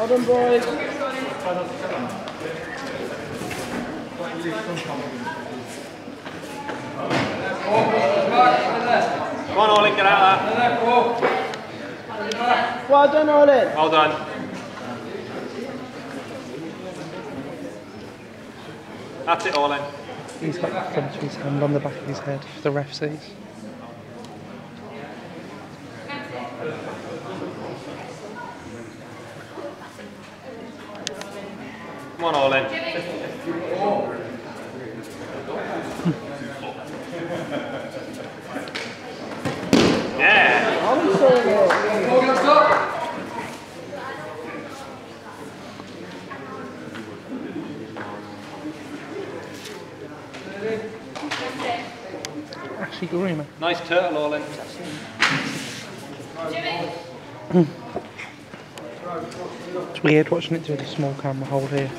Well done, boys. Come on, Olin, get out of there. Well done, Olin. Well done. That's it, Olin. He's got the front of his hand on the back of his head, if the ref sees. Come on, Olin. Yeah. Ashley Garima. Nice turtle, Olin. It's weird watching it through the small camera hold here.